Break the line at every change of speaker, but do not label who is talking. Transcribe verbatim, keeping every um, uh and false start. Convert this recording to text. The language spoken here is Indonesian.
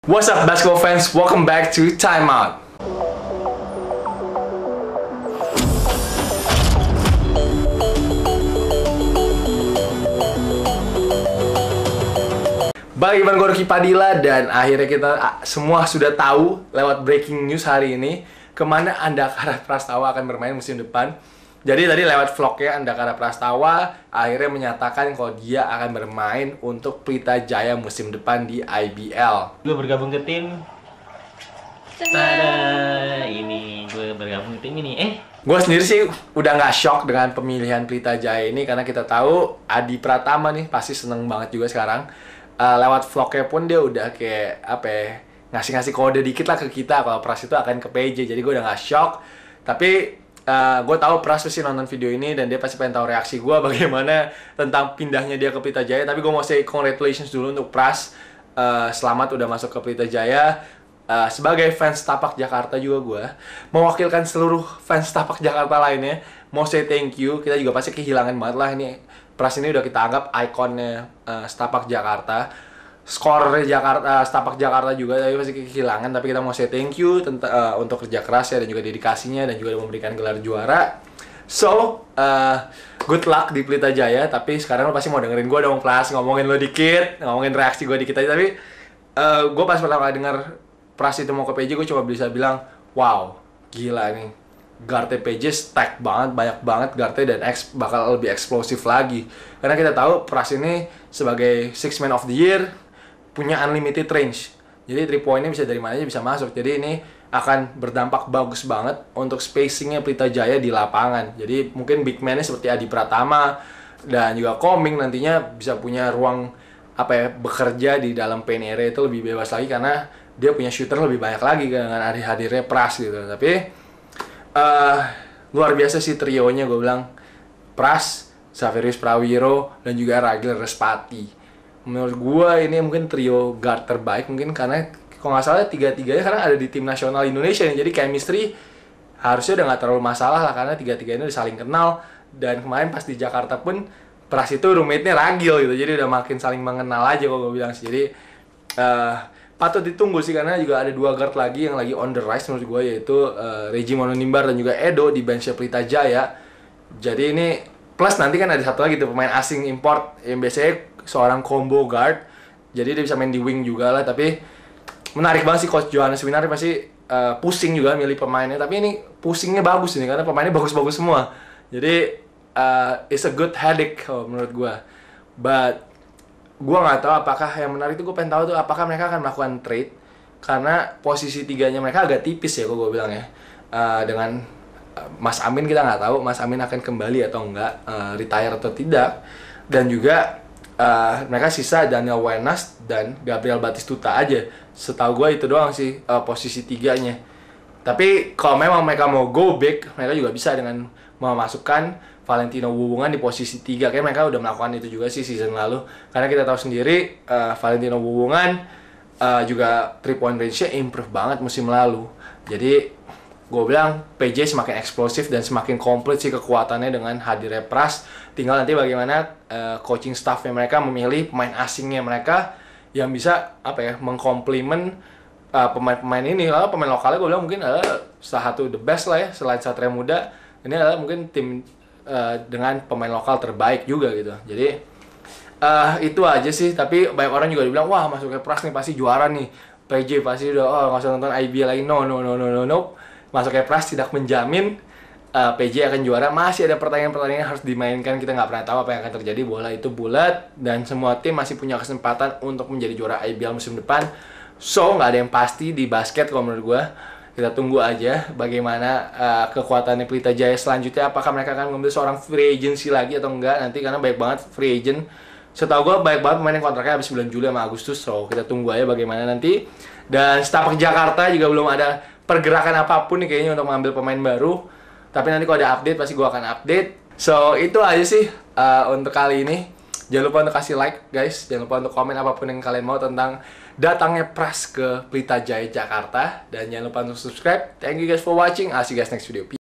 What's up basketball fans, welcome back to Time Out. Balik bareng gue Ruki Padilla, dan akhirnya kita semua sudah tahu lewat breaking news hari ini kemana Andakara Prastawa akan bermain musim depan. Jadi tadi lewat vlognya Andakara Prastawa akhirnya menyatakan kalau dia akan bermain untuk Pelita Jaya musim depan di I B L.
Gue bergabung ke tim. Tada, ini gue bergabung ke tim ini. Eh,
gue sendiri sih udah nggak shock dengan pemilihan Pelita Jaya ini karena kita tahu Adi Pratama nih pasti seneng banget juga sekarang. Uh, lewat vlognya pun dia udah kayak apa ya, ngasih-ngasih kode dikit lah ke kita kalau Pras itu akan ke P J. Jadi gue udah nggak shock. Tapi Uh, gue tahu Pras pasti nonton video ini dan dia pasti pengen tahu reaksi gue bagaimana tentang pindahnya dia ke Pelita Jaya. Tapi gue mau say congratulations dulu untuk Pras, uh, selamat udah masuk ke Pelita Jaya. Uh, sebagai fans Tapak Jakarta juga gue mewakilkan seluruh fans Tapak Jakarta lainnya mau say thank you. Kita juga pasti kehilangan banget lah ini. Pras ini udah kita anggap ikonnya uh, Tapak Jakarta. Skor Jakarta, uh, Tapak Jakarta juga tapi pasti kehilangan, tapi kita mau say thank you tentang uh, untuk kerja kerasnya dan juga dedikasinya dan juga memberikan gelar juara. So, uh, good luck di Pelita Jaya. Tapi sekarang lo pasti mau dengerin gue dong, Pras, ngomongin lo dikit, ngomongin reaksi gue dikit aja. Tapi uh, gue pas pertama kali denger Pras itu mau ke P J, gue cuma bisa bilang, wow, gila nih, guardnya P J stack banget, banyak banget guardnya, dan X bakal lebih eksplosif lagi. Karena kita tahu Pras ini sebagai six man of the year punya unlimited range. Jadi three point-nya bisa dari mana aja bisa masuk. Jadi ini akan berdampak bagus banget untuk spacing-nya Pelita Jaya di lapangan. Jadi mungkin big man-nya seperti Adi Pratama dan juga Koming nantinya bisa punya ruang apa ya, bekerja di dalam paint area itu lebih bebas lagi karena dia punya shooter lebih banyak lagi dengan hadir-hadirnya Pras gitu. Tapi uh, luar biasa sih trionya, gue bilang. Pras, Xaverius Prawiro, dan juga Ragil Respati. Menurut gue ini mungkin trio guard terbaik mungkin karena kalau nggak salah tiga-tiganya karena ada di tim nasional Indonesia nih. Jadi chemistry harusnya udah nggak terlalu masalah lah karena tiga-tiganya udah saling kenal. Dan kemarin pas di Jakarta pun Pras itu roommate-nya Ragil gitu, jadi udah makin saling mengenal aja kalau gue bilang sih. Jadi uh, patut ditunggu sih karena juga ada dua guard lagi yang lagi on the rise menurut gue, yaitu uh, Reggie Mononimbar dan juga Edo di bench Pelita Jaya. Jadi ini plus nanti kan ada satu lagi tuh pemain asing import yang biasanya seorang combo guard, jadi dia bisa main di wing juga lah. Tapi menarik banget sih, Coach Johannes Winari pasti uh, pusing juga milih pemainnya. Tapi ini pusingnya bagus ini karena pemainnya bagus-bagus semua. Jadi uh, it's a good headache oh, menurut gue. But gue nggak tahu apakah yang menarik itu, gue pengen tahu tuh apakah mereka akan melakukan trade karena posisi tiganya mereka agak tipis ya, kok gue bilang ya. Uh, dengan uh, Mas Amin kita nggak tahu Mas Amin akan kembali atau enggak, uh, retire atau tidak. Dan juga Uh, mereka sisa Daniel Wenas dan Gabriel Batistuta aja. Setahu gue itu doang sih uh, posisi tiganya. Tapi kalau memang mereka mau go big, mereka juga bisa dengan memasukkan Valentino Wuwungan di posisi tiga. Kayak mereka udah melakukan itu juga sih season lalu. Karena kita tahu sendiri uh, Valentino Wuwungan uh, juga three point range-nya improve banget musim lalu. Jadi gue bilang P J semakin eksplosif dan semakin komplit sih kekuatannya dengan hadirnya Pras. Tinggal nanti bagaimana uh, coaching staffnya mereka memilih pemain asingnya mereka yang bisa apa ya, mengkomplement uh, pemain-pemain ini. Lalu pemain lokalnya gue bilang mungkin adalah salah satu the best lah ya, selain Satria Muda. Ini adalah mungkin tim uh, dengan pemain lokal terbaik juga gitu. Jadi uh, itu aja sih. Tapi banyak orang juga bilang, wah masuknya Pras nih pasti juara nih, P J pasti udah oh nggak usah nonton I B L lagi. No no no no no no. Masuknya Pras tidak menjamin uh, P J akan juara. Masih ada pertandingan-pertandingan yang harus dimainkan. Kita nggak pernah tahu apa yang akan terjadi. Bola itu bulat dan semua tim masih punya kesempatan untuk menjadi juara I B L musim depan. So nggak ada yang pasti di basket kalau menurut gue. Kita tunggu aja bagaimana uh, kekuatannya Pelita Jaya selanjutnya. Apakah mereka akan mengambil seorang free agency lagi atau enggak nanti, karena baik banget free agent. Setahu gue baik banget pemain yang kontraknya habis bulan Juli sama Agustus. So kita tunggu aja bagaimana nanti. Dan Tapak Jakarta juga belum ada pergerakan apapun nih kayaknya untuk mengambil pemain baru. Tapi nanti kalau ada update pasti gue akan update. So itu aja sih uh, untuk kali ini. Jangan lupa untuk kasih like guys. Jangan lupa untuk komen apapun yang kalian mau tentang datangnya Pras ke Pelita Jaya Jakarta. Dan jangan lupa untuk subscribe. Thank you guys for watching. I'll see you guys next video.